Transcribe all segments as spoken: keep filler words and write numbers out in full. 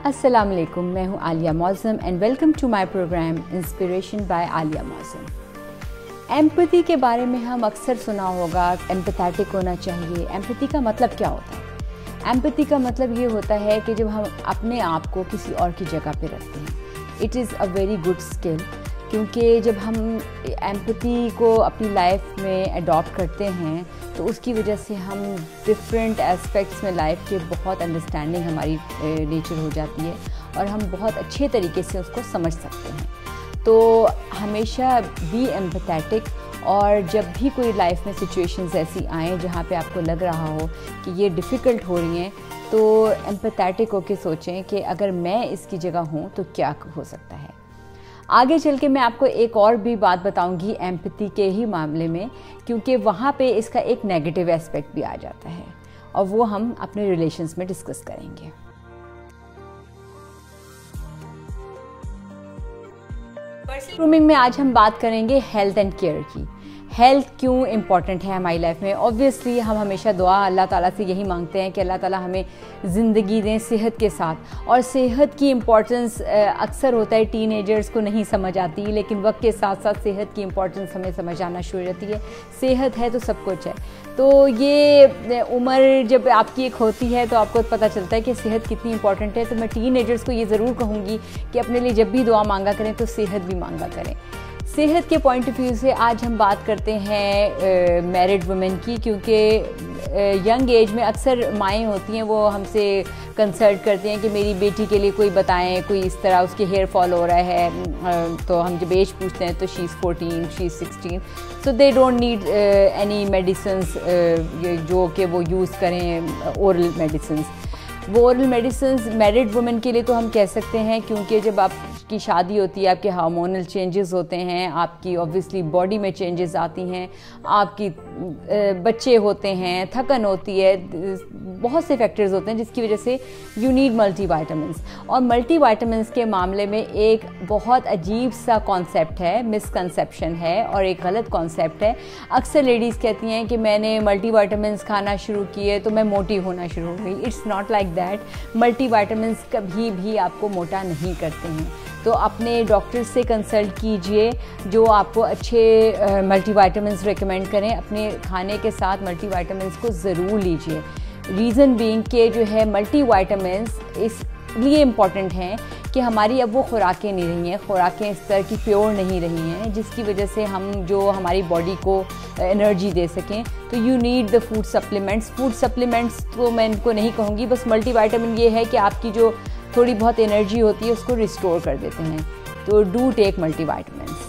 अस्सलाम वालेकुम, मैं हूँ Alia Mauzam and welcome to my program inspiration by Alia Mauzam. Empathy के बारे में हम अक्सर सुना होगा, एम्पैथेटिक होना चाहिए। एम्पैथी का मतलब क्या होता है? एम्पैथी का मतलब ये होता है कि जब हम अपने आप को किसी और की जगह पे रखते हैं। It is a very good skill, क्योंकि जब हम एम्पैथी को अपनी लाइफ में अडॉप्ट करते हैं तो उसकी वजह से हम डिफरेंट एस्पेक्ट्स में लाइफ के बहुत अंडरस्टैंडिंग हमारी नेचर हो जाती है और हम बहुत अच्छे तरीके से उसको समझ सकते हैं। तो हमेशा बी एम्पैथेटिक, और जब भी कोई लाइफ में सिचुएशंस ऐसी आएँ जहाँ पे आपको लग रहा हो कि ये डिफ़िकल्ट हो रही हैं, तो एम्पैथेटिक होकर सोचें कि अगर मैं इसकी जगह हूँ तो क्या हो सकता है। आगे चल के मैं आपको एक और भी बात बताऊंगी एम्पैथी के ही मामले में, क्योंकि वहाँ पे इसका एक नेगेटिव एस्पेक्ट भी आ जाता है और वो हम अपने रिलेशंस में डिस्कस करेंगे। पर्सनल ग्रूमिंग में आज हम बात करेंगे हेल्थ एंड केयर की। हेल्थ क्यों इम्पॉर्टेंट है हमारी लाइफ में? ऑब्वियसली हम हमेशा दुआ अल्लाह ताला से यही मांगते हैं कि अल्लाह ताला हमें ज़िंदगी दें सेहत के साथ, और सेहत की इम्पॉर्टेंस अक्सर होता है टीनेजर्स को नहीं समझ आती, लेकिन वक्त के साथ साथ सेहत की इम्पॉर्टेंस हमें समझ आना शुरू हो जाती है। सेहत है तो सब कुछ है। तो ये उम्र जब आपकी एक होती है तो आपको पता चलता है कि सेहत कितनी इंपॉर्टेंट है। तो मैं टीनेजर्स को ये ज़रूर कहूँगी कि अपने लिए जब भी दुआ मांगा करें तो सेहत भी मांगा करें। सेहत के पॉइंट ऑफ व्यू से आज हम बात करते हैं मैरिड वुमेन की, क्योंकि यंग एज में अक्सर माएँ होती हैं वो हमसे कंसल्ट करती हैं कि मेरी बेटी के लिए कोई बताएं, कोई इस तरह उसके हेयर फॉल हो रहा है। तो हम जब एज पूछते हैं तो she is fourteen, she is sixteen, so they don't need any medicines जो कि वो यूज़ करें ओरल मेडिसिन्स। वो ओरल मेडिसिन्स मैरिड वुमेन के लिए तो हम कह सकते हैं, क्योंकि जब आपकी शादी होती है आपके हार्मोनल चेंजेस होते हैं, आपकी ऑब्वियसली बॉडी में चेंजेस आती हैं, आपकी बच्चे होते हैं, थकन होती है, बहुत से फैक्टर्स होते हैं जिसकी वजह से यू नीड मल्टीविटामिन्स। और मल्टीविटामिन्स के मामले में एक बहुत अजीब सा कॉन्सेप्ट है, मिसकंसेप्शन है और एक गलत कॉन्सेप्ट है। अक्सर लेडीज़ कहती हैं कि मैंने मल्टीविटामिन्स खाना शुरू किए तो मैं मोटी होना शुरू हो गई। It's not like that. Multivitamins कभी भी आपको मोटा नहीं करते हैं। तो अपने डॉक्टर से कंसल्ट कीजिए जो आपको अच्छे मल्टीविटामिन्स रेकमेंड करें। अपने खाने के साथ मल्टीविटामिन्स को ज़रूर लीजिए। रीज़न बीइंग कि जो है मल्टीविटामिन्स इसलिए इम्पॉर्टेंट हैं कि हमारी अब वो खुराकें नहीं रही हैं, खुराकें इस तरह की प्योर नहीं रही हैं जिसकी वजह से हम जो हमारी बॉडी को एनर्जी दे सकें। तो you need the food supplements. Food supplements तो मैं इनको नहीं कहूँगी, बस मल्टीविटामिन ये है कि आपकी जो थोड़ी बहुत एनर्जी होती है उसको रिस्टोर कर देते हैं। तो डू टेक मल्टीविटामिन्स।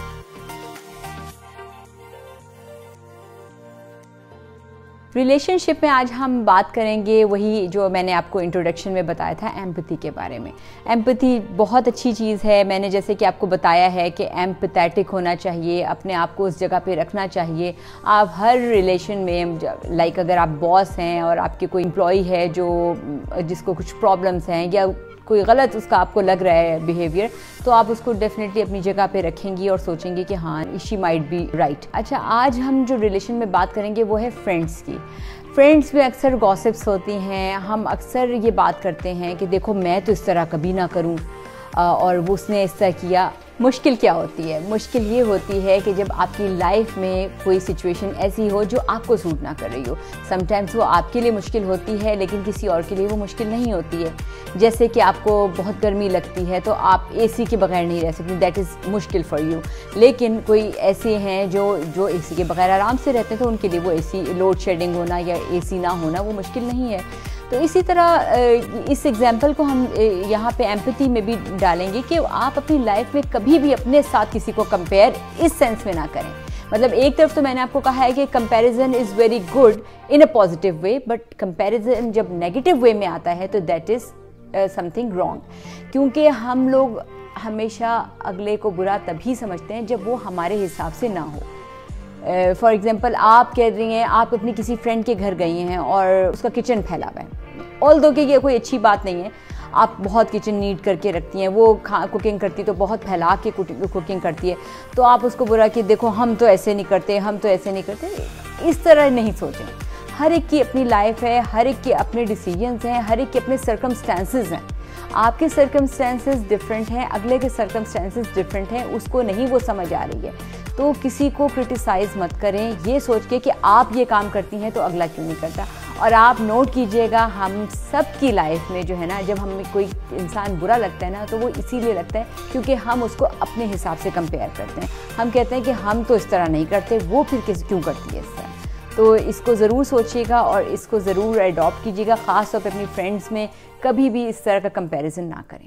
रिलेशनशिप में आज हम बात करेंगे वही जो मैंने आपको इंट्रोडक्शन में बताया था, एम्पैथी के बारे में। एम्पैथी बहुत अच्छी चीज़ है। मैंने जैसे कि आपको बताया है कि एम्पैथेटिक होना चाहिए, अपने आप को उस जगह पे रखना चाहिए। आप हर रिलेशन में, लाइक अगर आप बॉस हैं और आपके कोई एम्प्लॉई है जो जिसको कुछ प्रॉब्लम्स हैं या कोई गलत उसका आपको लग रहा है बिहेवियर, तो आप उसको डेफिनेटली अपनी जगह पे रखेंगी और सोचेंगी कि हाँ शी माइट बी राइट। अच्छा, आज हम जो रिलेशन में बात करेंगे वो है फ्रेंड्स की। फ्रेंड्स में अक्सर गॉसिप्स होती हैं। हम अक्सर ये बात करते हैं कि देखो मैं तो इस तरह कभी ना करूँ और वो उसने इस तरह किया। मुश्किल क्या होती है? मुश्किल ये होती है कि जब आपकी लाइफ में कोई सिचुएशन ऐसी हो जो आपको सूट ना कर रही हो। समटाइम्स वो आपके लिए मुश्किल होती है लेकिन किसी और के लिए वो मुश्किल नहीं होती है। जैसे कि आपको बहुत गर्मी लगती है तो आप एसी के बगैर नहीं रह सकती, दैट इज़ मुश्किल फॉर यू। लेकिन कोई ऐसे हैं जो जो एसी के बगैर आराम से रहते हैं, तो उनके लिए वो एसी लोड शेडिंग होना या एसी ना होना वो मुश्किल नहीं है। तो इसी तरह इस एग्जाम्पल को हम यहाँ पे एम्पैथी में भी डालेंगे कि आप अपनी लाइफ में कभी भी अपने साथ किसी को कंपेयर इस सेंस में ना करें। मतलब एक तरफ तो मैंने आपको कहा है कि comparison is very good in a positive way, but comparison जब नेगेटिव वे में आता है तो दैट इज़ समथिंग रॉन्ग, क्योंकि हम लोग हमेशा अगले को बुरा तभी समझते हैं जब वो हमारे हिसाब से ना हो। फॉर uh, एग्ज़ाम्पल आप कह रही हैं, आप अपनी किसी फ्रेंड के घर गई हैं और उसका किचन फैला हुआ है। ऑल दो कि ये कोई अच्छी बात नहीं है, आप बहुत किचन नीट करके रखती हैं, वो खा कुकिंग करती तो बहुत फैला के कुकिंग करती है, तो आप उसको बुरा कि देखो हम तो ऐसे नहीं करते, हम तो ऐसे नहीं करते। इस तरह नहीं सोचें। हर एक की अपनी लाइफ है, हर एक के अपने डिसीजंस हैं, हर एक के अपने सर्कमस्टेंसेस हैं। आपके सर्कमस्टेंसेस डिफरेंट हैं, अगले के सर्कमस्टेंसेस डिफरेंट हैं, उसको नहीं वो समझ आ रही है, तो किसी को क्रिटिसाइज़ मत करें ये सोच के कि आप ये काम करती हैं तो अगला क्यों नहीं करता। और आप नोट कीजिएगा, हम सब की लाइफ में जो है ना, जब हमें कोई इंसान बुरा लगता है ना, तो वो इसीलिए लगता है क्योंकि हम उसको अपने हिसाब से कंपेयर करते हैं। हम कहते हैं कि हम तो इस तरह नहीं करते, वो फिर किस क्यों करती है इस तरह। तो इसको ज़रूर सोचिएगा और इसको ज़रूर अडॉप्ट कीजिएगा, ख़ास तौर पे अपनी फ्रेंड्स में कभी भी इस तरह का कंपैरिजन ना करें।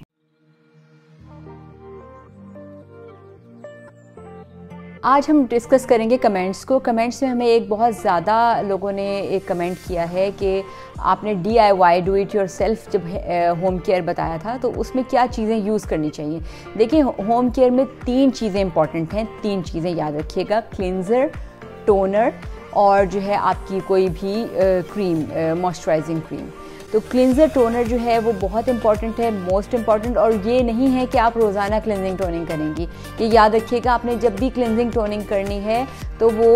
आज हम डिस्कस करेंगे कमेंट्स को। कमेंट्स में हमें एक बहुत ज़्यादा लोगों ने एक कमेंट किया है कि आपने D I Y do it yourself जब होम केयर बताया था तो उसमें क्या चीज़ें यूज़ करनी चाहिए। देखिए, होम केयर में तीन चीज़ें इंपॉर्टेंट हैं, तीन चीज़ें याद रखिएगा, क्लिनज़र, टोनर और जो है आपकी कोई भी क्रीम, मॉइस्चराइजिंग क्रीम। तो क्लिनज़र टोनर जो है वो बहुत इंपॉर्टेंट है, मोस्ट इम्पॉर्टेंट। और ये नहीं है कि आप रोज़ाना क्लिनजिंग टोनिंग करेंगी, ये याद रखिएगा, आपने जब भी क्लिनजिंग टोनिंग करनी है तो वो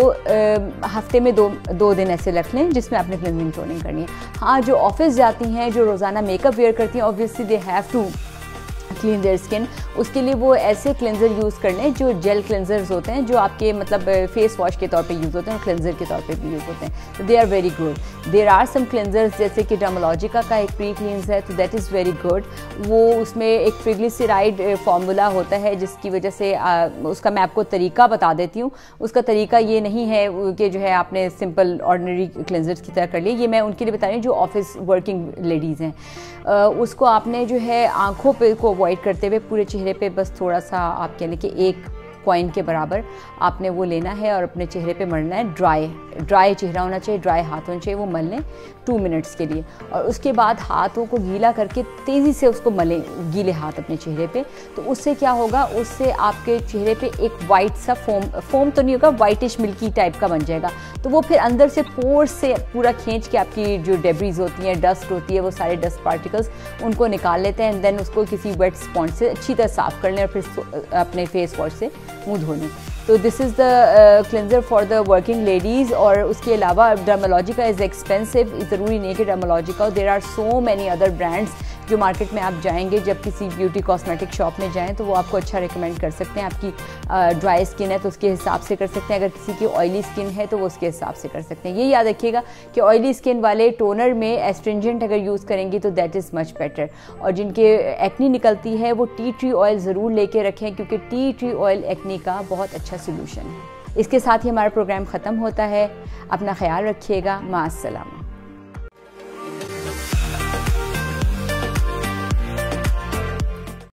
हफ्ते में दो दो दिन ऐसे रख लें जिसमें आपने क्लिनजिंग टोनिंग करनी है। हाँ, जो ऑफिस जाती हैं, जो रोज़ाना मेकअप वेयर करती हैं, obviously they have to clean their skin, उसके लिए वो ऐसे क्लेंजर यूज़ कर लें जो जेल क्लेंजर्स होते हैं, जो आपके मतलब फेस वॉश के तौर पे यूज़ होते हैं और क्लेंजर के तौर पे भी यूज़ होते हैं। तो they are very good. There are some cleansers जैसे कि डर्मोलॉजिका का एक प्री क्लींस है, तो दैट इज़ वेरी गुड। वो उसमें एक ट्रिग्लिसराइड फार्मूला होता है जिसकी वजह से आ, उसका मैं आपको तरीका बता देती हूँ। उसका तरीका ये नहीं है कि जो है आपने सिंपल ऑर्डिनरी क्लेंजर्स की तरह कर लिया, ये मैं उनके लिए बता रही हूँ जो ऑफिस वर्किंग लेडीज़ हैं। उसको आपने जो है आँखों पे को अवॉइड करते हुए पूरे चेहरे पे बस थोड़ा सा आप कहने के एक कॉइन के बराबर आपने वो लेना है और अपने चेहरे पे मलना है। ड्राई ड्राई चेहरा होना चाहिए, ड्राई हाथ होने चाहिए, वो मल लें टू मिनट्स के लिए। और उसके बाद हाथों को गीला करके तेज़ी से उसको मलें, गीले हाथ अपने चेहरे पे। तो उससे क्या होगा, उससे आपके चेहरे पे एक वाइट सा फोम फोम तो नहीं होगा, वाइटिश मिल्की टाइप का बन जाएगा। तो वो फिर अंदर से पोर्स से पूरा खींच के आपकी जो डेब्रीज होती हैं, डस्ट होती है, वो सारे डस्ट पार्टिकल्स उनको निकाल लेते हैं। एंड देन उसको किसी वेट स्पॉन्ज से अच्छी तरह साफ़ कर लें और फिर अपने फेस वॉश से मुँह धो लें। तो this is the cleanser for the working ladies. और उसके अलावा डर्मोलॉजिका इज़ एक्सपेंसिव, ज़रूरी नहीं कि Dermalogica, there are so many other brands जो मार्केट में आप जाएंगे, जब किसी ब्यूटी कॉस्मेटिक शॉप में जाएं तो वो आपको अच्छा रिकमेंड कर सकते हैं। आपकी ड्राई स्किन है तो उसके हिसाब से कर सकते हैं, अगर किसी की ऑयली स्किन है तो वो उसके हिसाब से कर सकते हैं। ये याद रखिएगा कि ऑयली स्किन वाले टोनर में एस्ट्रिंजेंट अगर यूज़ करेंगी तो दैट इज़ मच बेटर। और जिनके एक्नी निकलती है वो टी ट्री ऑयल ज़रूर लेके रखें, क्योंकि टी ट्री ऑयल एक्नी का बहुत अच्छा सोल्यूशन है। इसके साथ ही हमारा प्रोग्राम ख़त्म होता है। अपना ख्याल रखिएगा। माअस्सलामा।